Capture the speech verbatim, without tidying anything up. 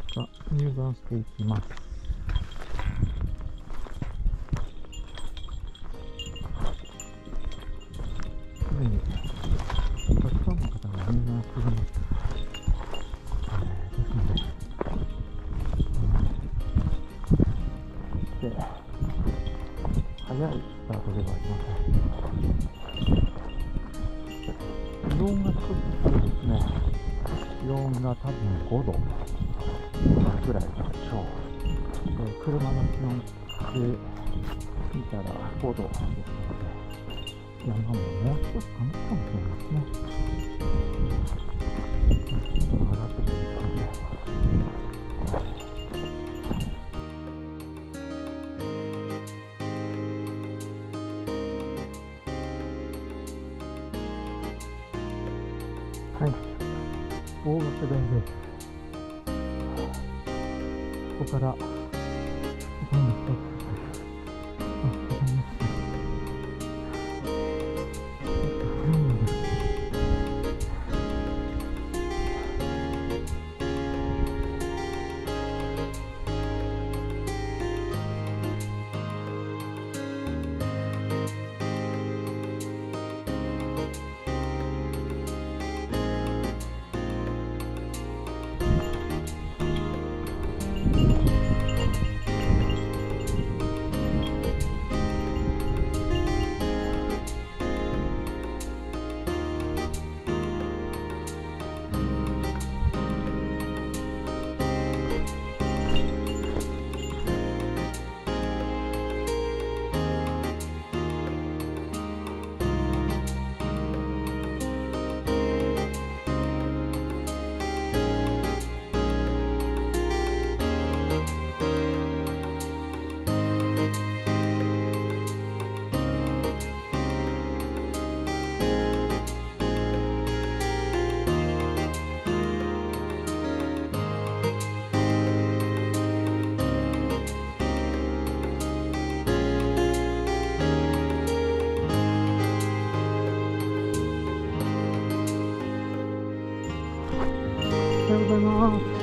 さあ、入山していきます。すでにたくさんの方が入山しています。えー、ですので、で早いスタートではありません。気温が低くてですね、気温が多分ごどくらいでしょう。えー、車の気温で見たらごどですので、山ももう少し寒いかもしれないですね。ちょっと上がってくるんですね。はい、大学大です。ここからどんな一つです。あ、ございます。おはようございます。